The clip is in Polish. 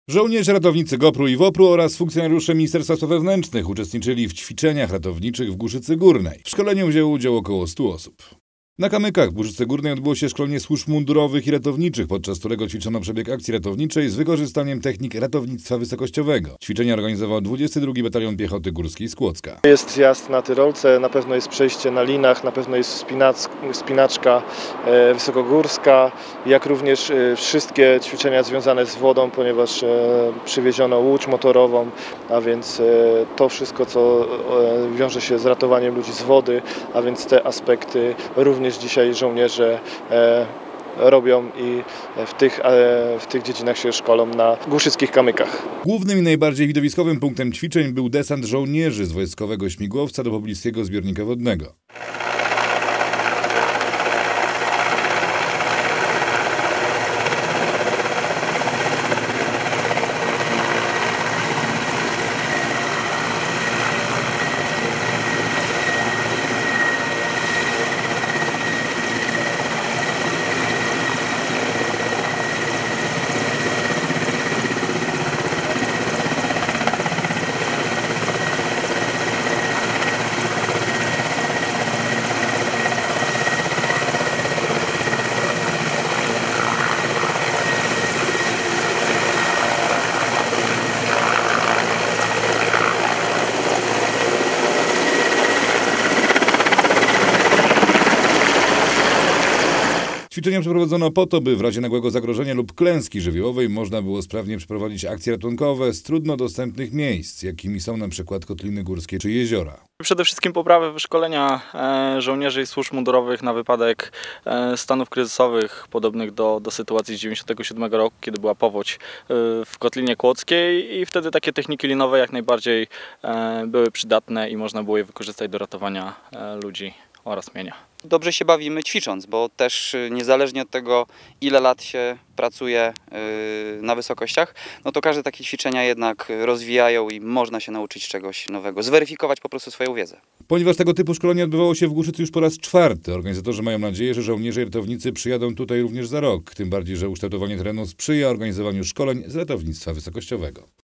Żołnierze ratownicy GOPR-u i WOPR-u oraz funkcjonariusze Ministerstwa Spraw Wewnętrznych uczestniczyli w ćwiczeniach ratowniczych w Górzycy Górnej. W szkoleniu wzięło udział około 100 osób. Na Kamykach w Górzycy Górnej odbyło się szkolenie służb mundurowych i ratowniczych, podczas którego ćwiczono przebieg akcji ratowniczej z wykorzystaniem technik ratownictwa wysokościowego. Ćwiczenia organizował 22 Batalion Piechoty Górskiej z Kłodzka. Jest zjazd na Tyrolce, na pewno jest przejście na linach, na pewno jest wspinaczka wysokogórska, jak również wszystkie ćwiczenia związane z wodą, ponieważ przywieziono łódź motorową, a więc to wszystko, co wiąże się z ratowaniem ludzi z wody, a więc te aspekty również dzisiaj żołnierze robią i w tych dziedzinach się szkolą na Głuszyckich Kamykach. Głównym i najbardziej widowiskowym punktem ćwiczeń był desant żołnierzy z wojskowego śmigłowca do pobliskiego zbiornika wodnego. Ćwiczenia przeprowadzono po to, by w razie nagłego zagrożenia lub klęski żywiołowej można było sprawnie przeprowadzić akcje ratunkowe z trudno dostępnych miejsc, jakimi są na przykład kotliny górskie czy jeziora. Przede wszystkim poprawę wyszkolenia żołnierzy i służb mundurowych na wypadek stanów kryzysowych podobnych do sytuacji z 1997 roku, kiedy była powódź w Kotlinie Kłodzkiej i wtedy takie techniki linowe jak najbardziej były przydatne i można było je wykorzystać do ratowania ludzi oraz mienia. Dobrze się bawimy ćwicząc, bo też niezależnie od tego, ile lat się pracuje na wysokościach, no to każde takie ćwiczenia jednak rozwijają i można się nauczyć czegoś nowego, zweryfikować po prostu swoją wiedzę. Ponieważ tego typu szkolenie odbywało się w Głuszycy już po raz 4, organizatorzy mają nadzieję, że żołnierze i ratownicy przyjadą tutaj również za rok, tym bardziej, że ukształtowanie terenu sprzyja organizowaniu szkoleń z ratownictwa wysokościowego.